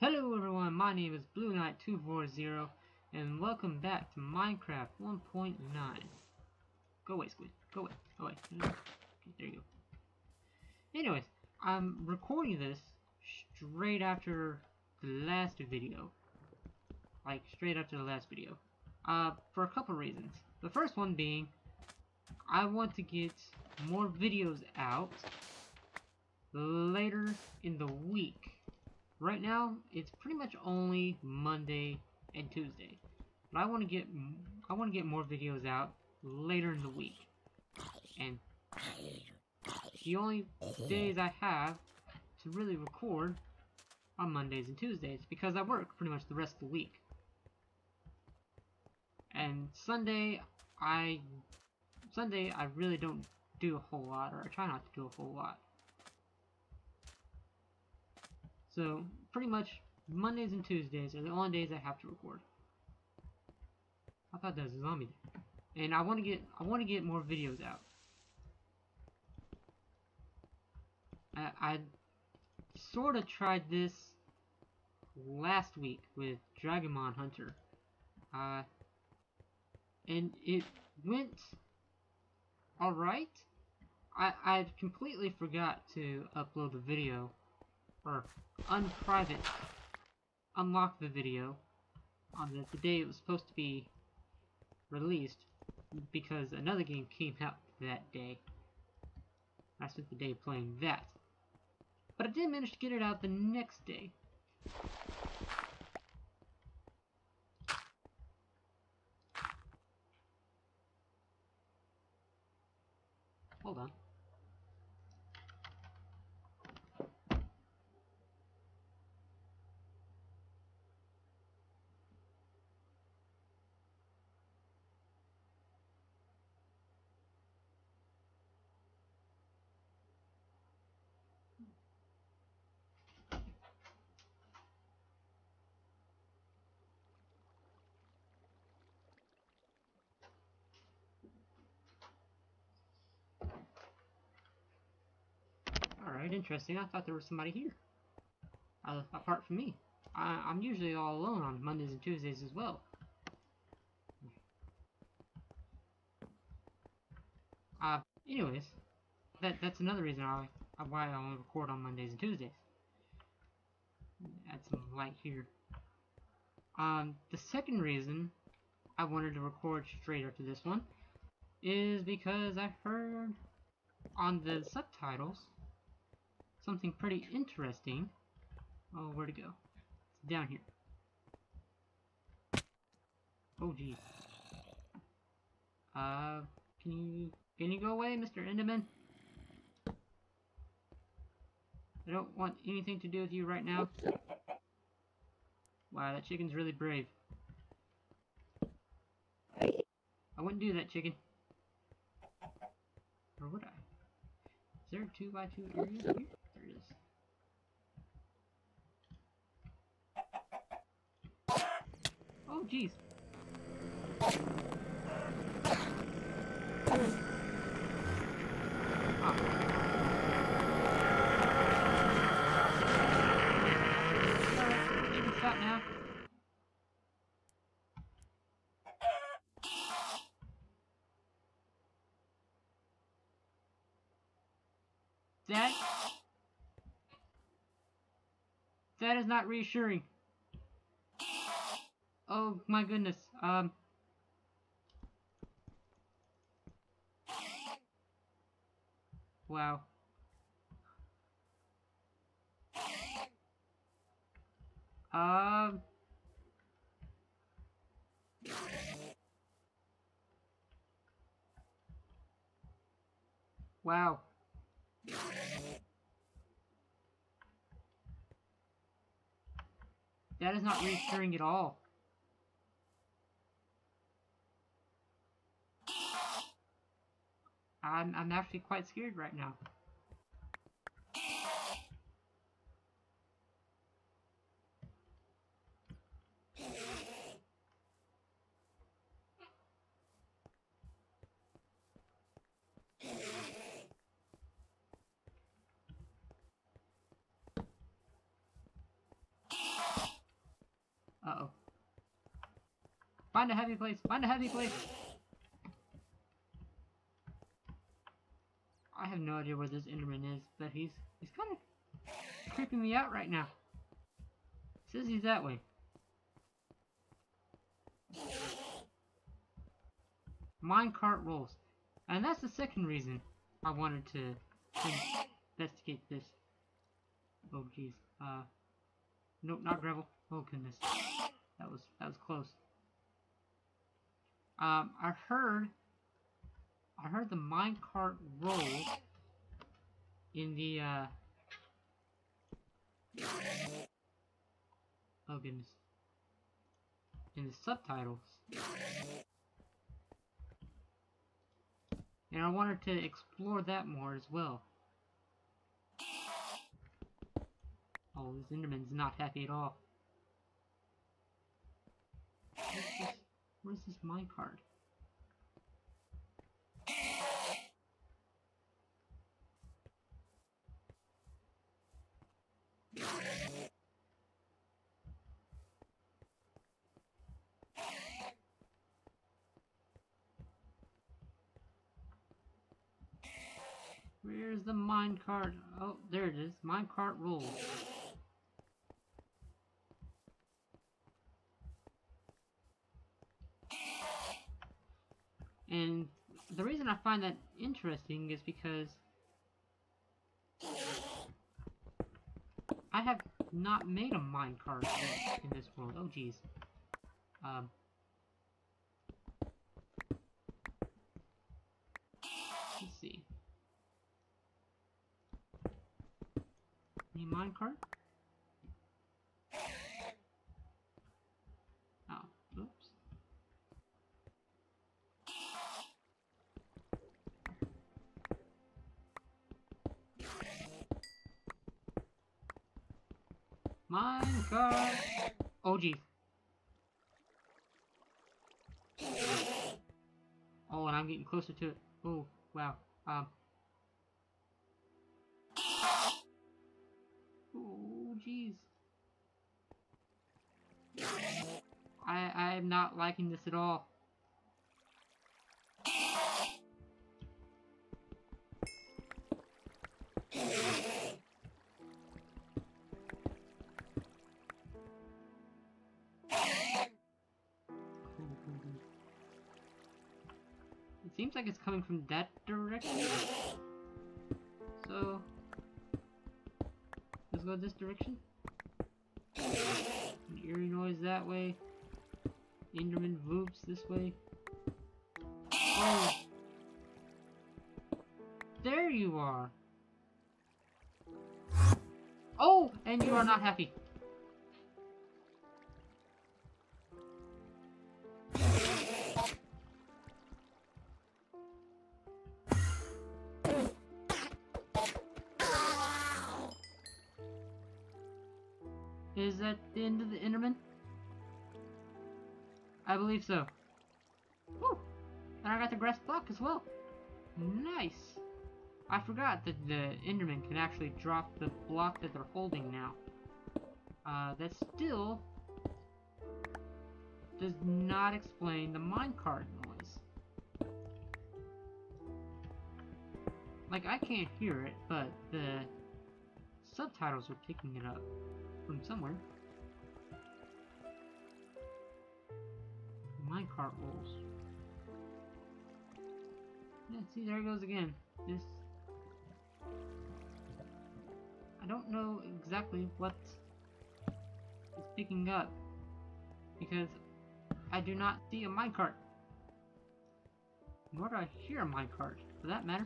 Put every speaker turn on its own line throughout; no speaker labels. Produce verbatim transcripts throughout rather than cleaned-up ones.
Hello everyone, my name is Blue Knight two four zero, and welcome back to Minecraft one point nine. Go away, Squid. Go away. Go away. Okay, there you go. Anyways, I'm recording this straight after the last video. Like, straight after the last video. Uh, for a couple reasons. The first one being, I want to get more videos out later in the week. Right now, it's pretty much only Monday and Tuesday, but I want to get I want to get more videos out later in the week, and the only days I have to really record are Mondays and Tuesdays because I work pretty much the rest of the week. And Sunday, I Sunday I really don't do a whole lot, or I try not to do a whole lot. So, pretty much, Mondays and Tuesdays are the only days I have to record. I thought that was a zombie there. And I want to get, I want to get more videos out. I, I sort of tried this last week with Dragonmon Hunter. Uh, and it went alright. I, I completely forgot to upload a video. Or unprivate, unlock the video on the, the day it was supposed to be released because another game came out that day. I spent the day playing that. But I did manage to get it out the next day. Hold on. Alright, interesting. I thought there was somebody here. Uh, apart from me. I, I'm usually all alone on Mondays and Tuesdays as well. Uh, anyways, that that's another reason I, why I only record on Mondays and Tuesdays. Add some light here. Um, the second reason I wanted to record straight after this one is because I heard on the subtitles something pretty interesting. Oh, where'd it go? It's down here. Oh, geez. Uh, can you can you go away, Mister Enderman? I don't want anything to do with you right now. Wow, that chicken's really brave. I wouldn't do that, chicken. Or would I? Is there a two by two area here? There it is. Oh, jeez. Ah. Alright, you can stop now. That... That is not reassuring. Oh my goodness. Um... Wow. Um... Wow. That is not reassuring at all. I'm, I'm actually quite scared right now. Find a happy place. Find a happy place. I have no idea where this Enderman is, but he's he's kind of creeping me out right now. Says he's that way. Minecart rolls, and that's the second reason I wanted to investigate this. Oh jeez. Uh, nope, not gravel. Oh goodness, that was that was close. Um, I heard, I heard the minecart roll in the uh. Oh goodness. In the subtitles. And I wanted to explore that more as well. Oh, this Enderman's not happy at all. Where's this, where's this minecart? Where's the minecart? Oh, there it is. Minecart rolls. And the reason I find that interesting is because I have not made a minecart yet in this world. Oh, jeez. Um. Let's see. Any minecart? Oh, oops. Minecart! Oh, geez. Oh, and I'm getting closer to it. Oh, wow. Um. Oh, jeez. I I am not liking this at all. It seems like it's coming from that direction. So let's go this direction. An eerie noise that way. Enderman voops this way. Oh! There you are! Oh! And you are not happy. Is that the end of the Enderman? I believe so. Woo! And I got the grass block as well. Nice! I forgot that the Enderman can actually drop the block that they're holding now. Uh, that still does not explain the minecart noise. Like, I can't hear it, but the subtitles are picking it up from somewhere. Minecart rolls. Yeah, see, there it goes again. This... I don't know exactly what is picking up, because I do not see a minecart. Nor do I hear a minecart, for that matter.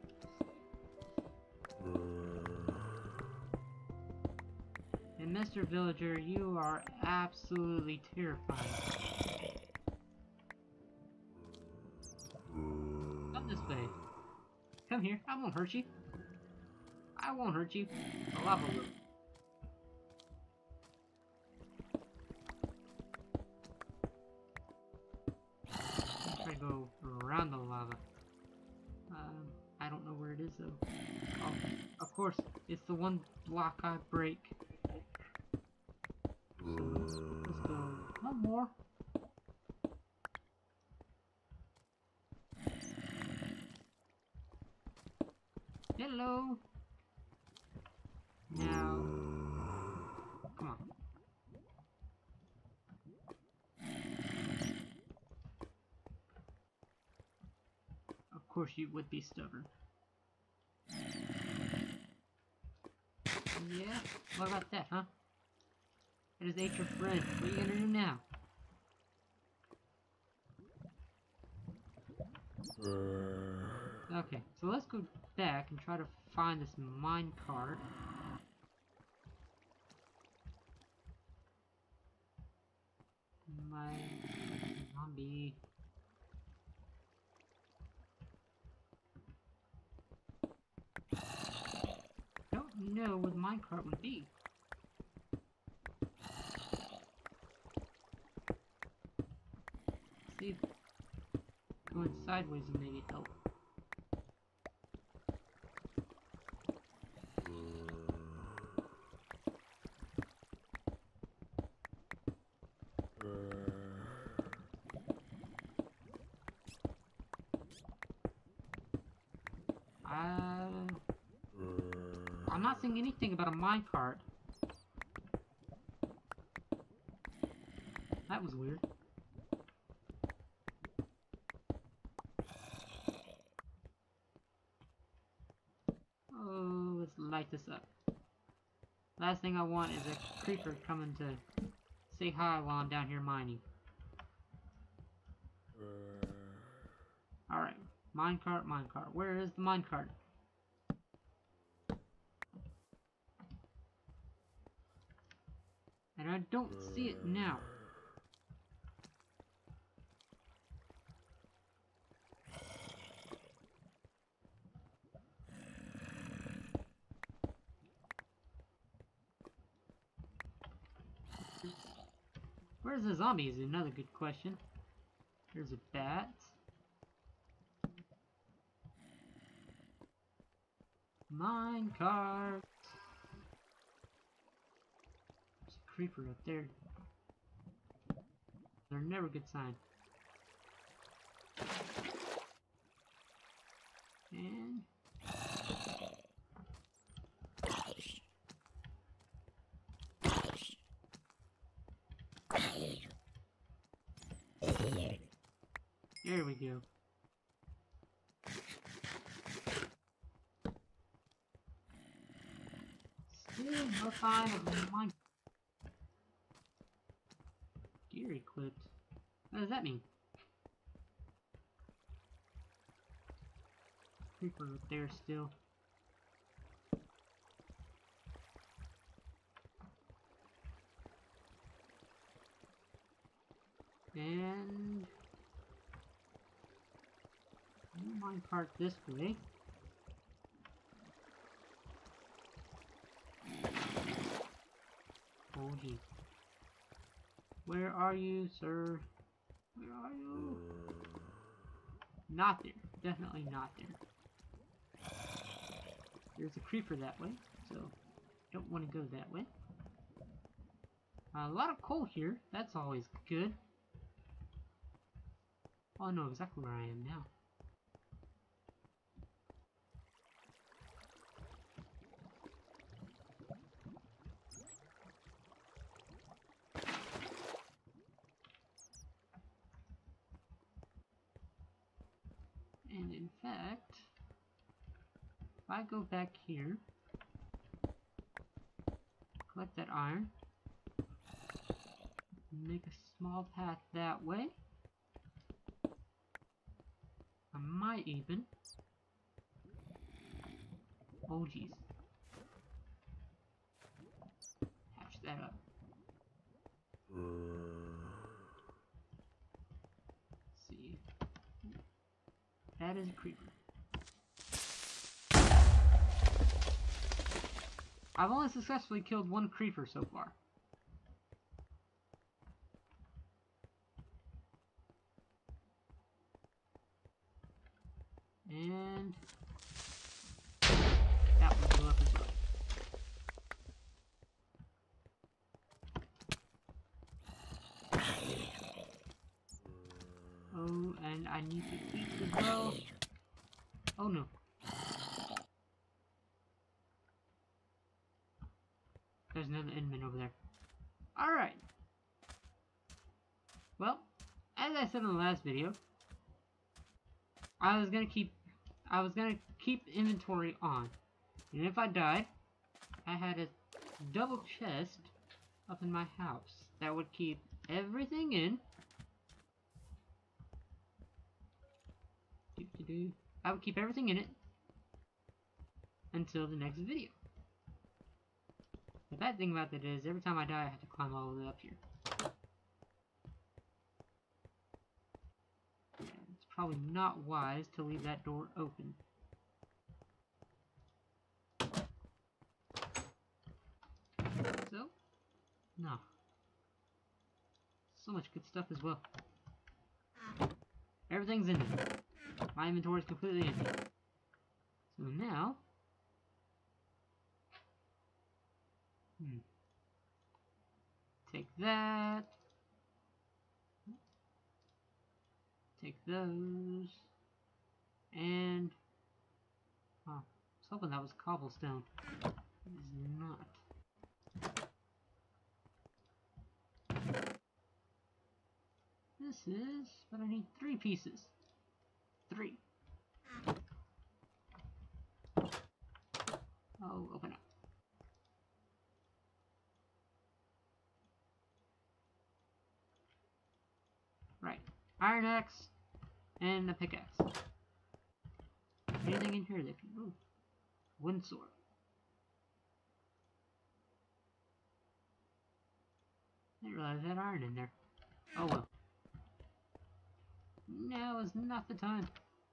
And Mister Villager, you are absolutely terrifying. Come this way. Come here, I won't hurt you. I won't hurt you. The lava will. Let's try to go around the lava. Um, I don't know where it is though. Oh, of course, it's the one block I break. So, let's go one more. Hello. Now, come on. Of course you would be stubborn. Yeah, what about that, huh? I just ate your friend. What are you gonna do now? Okay, so let's go back and try to find this minecart. My zombie. Don't know what the minecart would be. See if going sideways would maybe help. Uh, I'm not seeing anything about a minecart. That was weird. Oh, let's light this up. Last thing I want is a creeper coming to say hi while I'm down here mining. Alright, minecart, minecart. Where is the minecart? And I don't see it now. Where's the zombie is another good question. There's a bat. Minecart. There's a creeper up there. They're never a good sign. And there we go. Still no sign of mine. Gear equipped. What does that mean? Creeper up there still. And minecart this way. Oh gee. Where are you, sir? Where are you? Not there. Definitely not there. There's a creeper that way, so don't want to go that way. Uh, a lot of coal here. That's always good. Oh, I know exactly where I am now. And in fact, if I go back here, collect that iron, make a small path that way, I might even, oh geez, hatch that up. Let's see, that is a creeper. I've only successfully killed one creeper so far. And that one blew up as well. Oh, and I need to eat as well. Oh no. There's another Enderman over there. Alright. Well, as I said in the last video, I was gonna keep I was gonna keep inventory on. And if I died, I had a double chest up in my house that would keep everything in. I would keep everything in it until the next video. The bad thing about that is, every time I die, I have to climb all the way up here. Yeah, it's probably not wise to leave that door open. So, no. So much good stuff as well. Everything's in there. My inventory is completely empty. So now, hmm, take that, take those, and, oh, I was hoping that was cobblestone. It is not. This is, but I need three pieces. Three. Oh, open up. Right. Iron axe and a pickaxe. Anything in here that can move? Wooden sword. I didn't realize I had iron in there. Oh well. Now is not the time.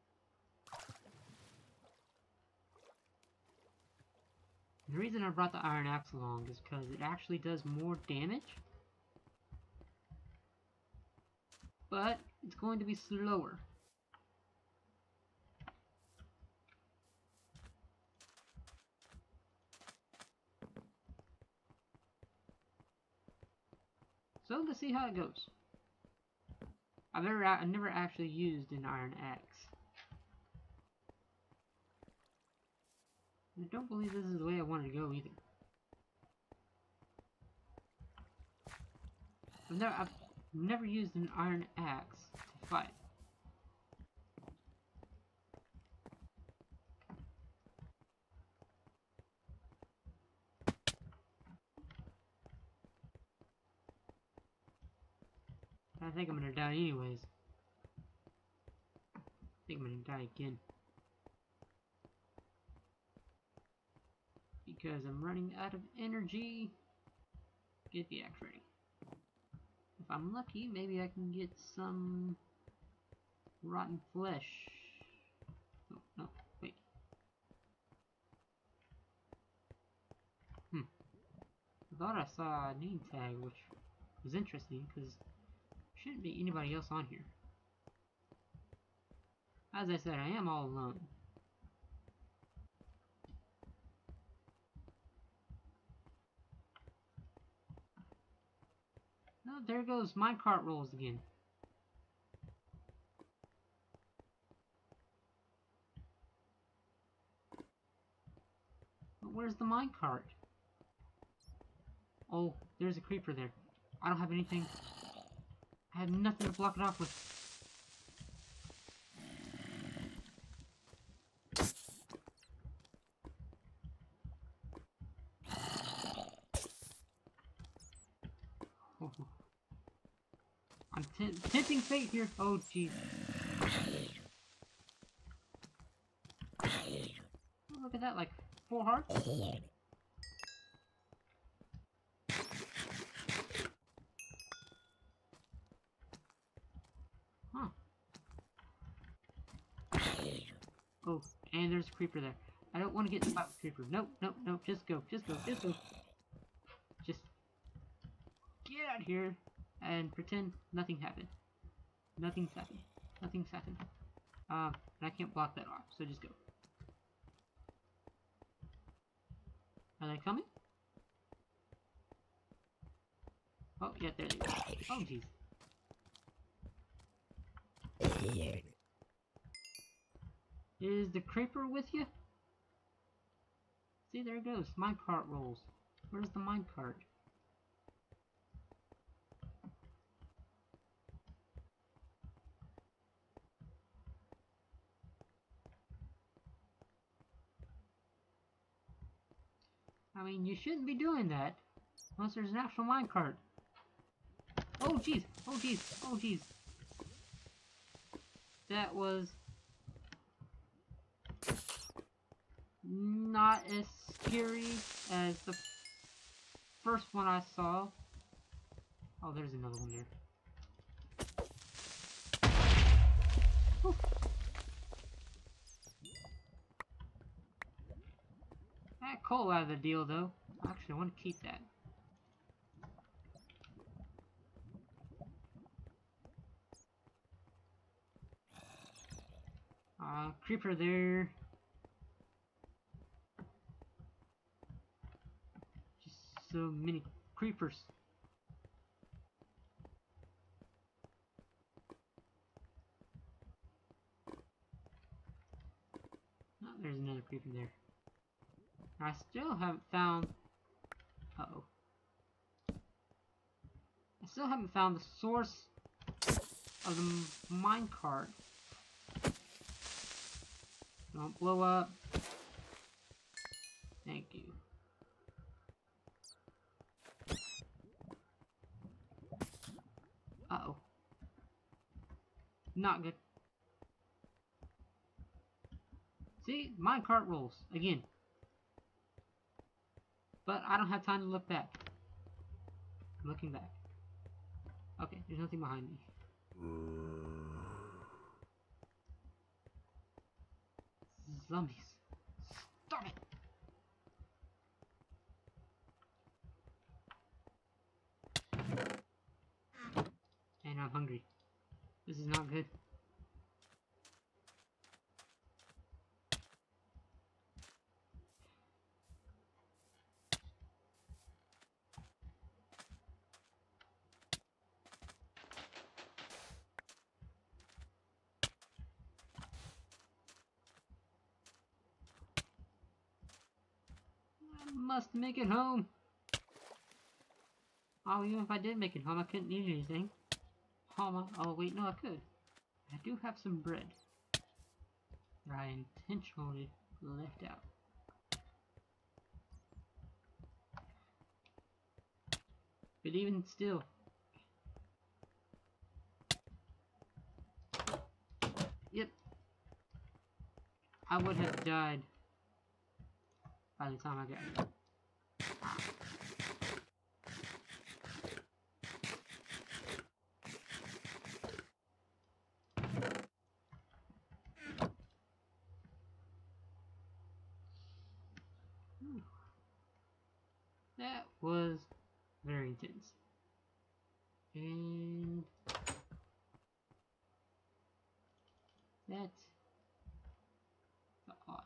The reason I brought the iron axe along is because it actually does more damage, but it's going to be slower. So let's see how it goes. I've never, I've never actually used an iron axe. I don't believe this is the way I wanted to go either. I've never, I've never used an iron axe to fight. I think I'm gonna die anyways. I think I'm gonna die again. Because I'm running out of energy. Get the axe ready. If I'm lucky, maybe I can get some rotten flesh. Oh, no, wait. Hmm. I thought I saw a name tag, which was interesting, because there shouldn't be anybody else on here. As I said, I am all alone. Oh, there goes minecart rolls again. But where's the minecart? Oh, there's a creeper there. I don't have anything. I have nothing to block it off with. Oh. I'm tempting fate here. Oh, jeez. Oh, look at that, like four hearts. Huh. Oh, and there's a creeper there. I don't want to get in the fight with creeper. Nope, nope, nope. Just go, just go, just go. Just get out here and pretend nothing happened. Nothing's happened. Nothing's happened. Um, and I can't block that off, so just go. Are they coming? Oh, yeah, there they go. Oh, jeez. Is the creeper with you? See, there it goes. My cart rolls. Where's the minecart? I mean, you shouldn't be doing that unless there's an actual minecart. Oh jeez! Oh jeez! Oh jeez! That was not as scary as the first one I saw. Oh, there's another one there. Whew. That coal out of the deal, though. Actually, I want to keep that. Uh, creeper there. Just so many creepers. Oh, there's another creeper there. I still haven't found... Uh-oh. I still haven't found the source of the minecart. Don't blow up. Thank you. Uh-oh. Not good. See? Minecart rules. Again. But I don't have time to look back. I'm looking back. Okay, there's nothing behind me. Zombies. Stop it! And I'm hungry. This is not good. I must make it home. Oh, even if I did make it home, I couldn't eat anything. Oh, oh wait, no, I could. I do have some bread that I intentionally left out. But even still, yep, I would have died by the time I got here. That was very intense. And that's the odd.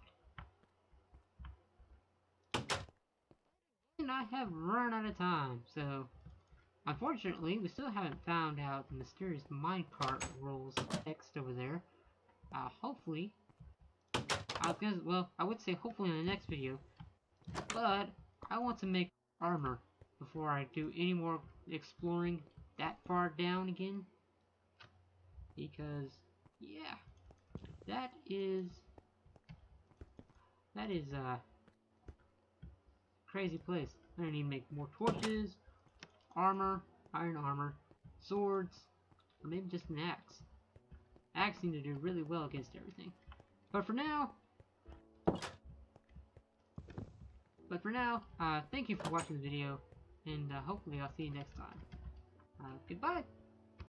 And I have run out of time, so unfortunately we still haven't found out the mysterious minecart rules text over there. Uh, hopefully, I was gonna, well, I would say hopefully in the next video, but I want to make armor before I do any more exploring that far down again, because yeah, that is that is a crazy place. I need to make more torches, armor, iron armor, swords, or maybe just an axe. Axe seems to do really well against everything. But for now, but for now, uh, thank you for watching the video, and uh, hopefully I'll see you next time. Uh, goodbye!